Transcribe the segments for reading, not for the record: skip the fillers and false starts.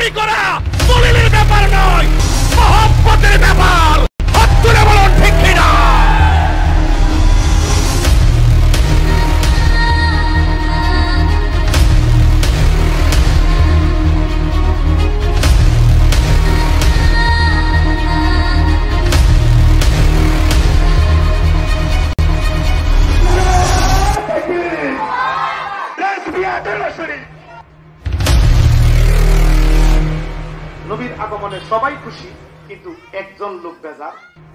চুরি করা দলিলের ব্যাপার নয়, মহব্বতের ব্যাপার। হাত তুলে বলুন ঠিক কিনা? নবীর আগমনে সবাই খুশি, কিন্তু একজন লোক বেজার।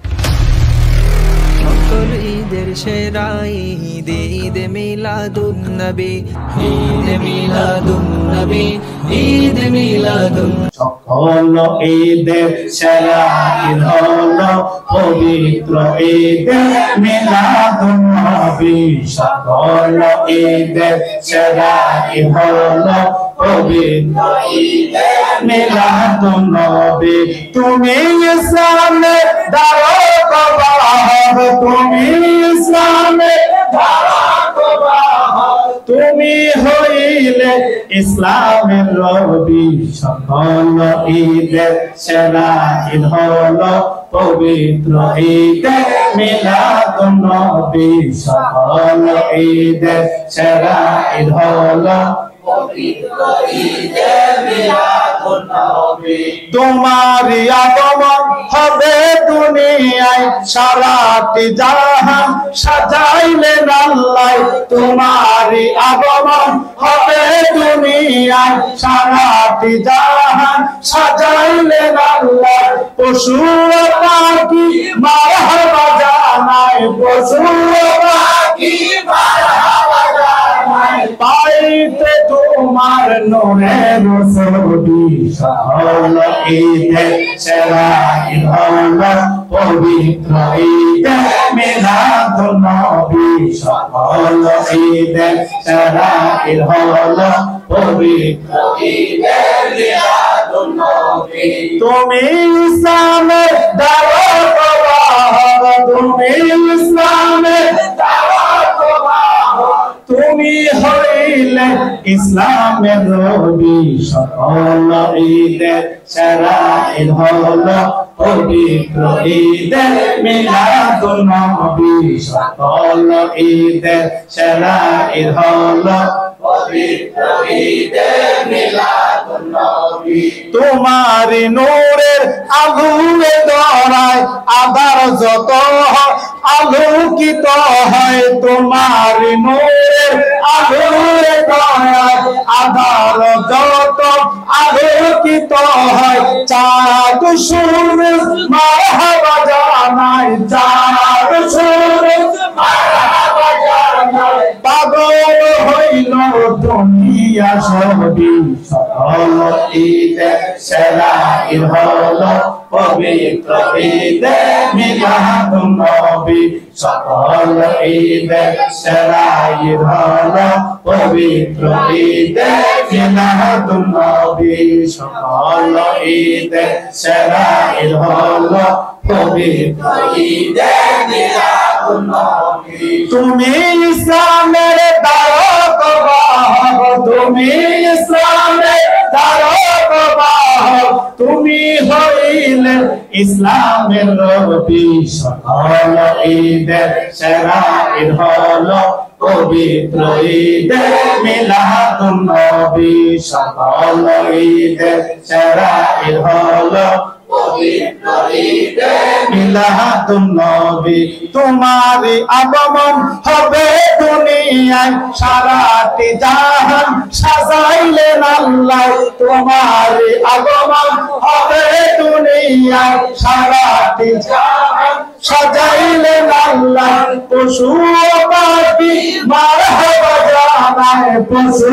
সকল ঈদের সেরা ঈদ ঈদ মিলাদুন নবী, ঈদ মিলাদুন নবী, ঈদ মিলাদুন। সকল ঈদের সেরা ঈদ হলো পবিত্র ঈদ মিলাদুন নবী। সকল ঈদের সেরা ঈদ হলো পবিত্র ঈদ মিলাদুন নবী। তুমি ইসলামের দারোগা, তুমি ইসলামের দারোগা, তুমি হইলে ইসলামের রবি। সকল ঈদের সেরা ঈদ হলো পবিত্র ঈদ মিলাদুন নবী। সকল ঈদের সেরা ঈদ হলো পবিত্র ঈদ মিলাদুন নবী। তোমারই আগমন হবে দুনিয়ায়, সারাটি জাহান সাজাইলেন আল্লাহ। তোমারই আগমন হবে দুনিয়ায়, সারাটি জাহান সাজাইলেন আল্লাহ। পশু পাখি মারহাবা জানায়, পশু পাখি মারহাবা জানায়, পাইতে তোমার নূরের ছবি। সকল ঈদের সেরা ঈদ হলো পবিত্র ঈদ মিলাদুন নবী। সকল ঈদের সেরা ঈদ হলো পবিত্র ঈদ মিলাদুন নবী। তুমি ইসলামের দারোগা, তুমি ইসলামের দারোগা, তুমি হইলে ইসলামের রবি। সকল ঈদের সেরা ঈদ হলো পবিত্র ঈদ মিলাদুন নবী। সকল ঈদের সেরা ঈদ হলো পবিত্র ঈদ মিলাদুন নবী। তোমারি নূরের আলোয় ধরায় আধার যত আলোকিত হয়। তোমারি নূরের আলোয় ধরায় আধার যত আলোকিত হয়। চাঁদ সূরজ মারহাবা জানায়, চাঁদ সূরজ মারহাবা জানায়, পাগল হইল দুনিয়া সবই। সকল ঈদের সেরা ঈদ হলো পবিত্র ঈদ মিলাদুন নবী। সকল ঈদের সেরা ঈদ হলো পবিত্র ঈদ মিলাদুন নবী। সকল ঈদের সেরা ঈদ হলো পবিত্র ঈদ মিলাদুন নবী। তুমি ইসলামের দারোগা, তুমি ইসলামের দারোগা, তুমি হইলে ইসলামের রবি। সকল ঈদের সেরা ঈদ হলো পবিত্র ঈদ মিলাদুন নবী। সকল ঈদের সেরা ঈদ হলো পবিত্র ঈদ মিলাদুন নবী। তোমারই আগমন হবে দুনিয়ায়, সারাটি জাহান সাজাইলেন আল্লাহ। তোমারই আগমন হবে দুনিয়ায়, সারাটি জাহান সাজাইলেন আল্লাহ। পশু পাখি মারহাবা জানায়, পশু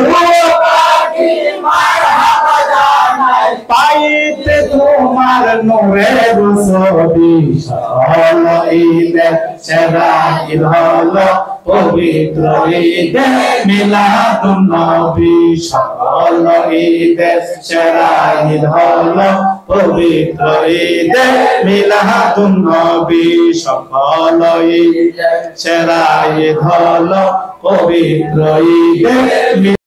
পাখি মারহাবা জানায়, পাইতে তোমার নূরের ছবি। সকল ঈদের সেরা ঈদ হলো পবিত্র ঈদ মিলাদুন নবী। সকল ঈদের সেরা ঈদ হলো পবিত্র ঈদ মিলাদুন নবী। সকল ঈদের সেরা ঈদ হলো পবিত্র ঈদ।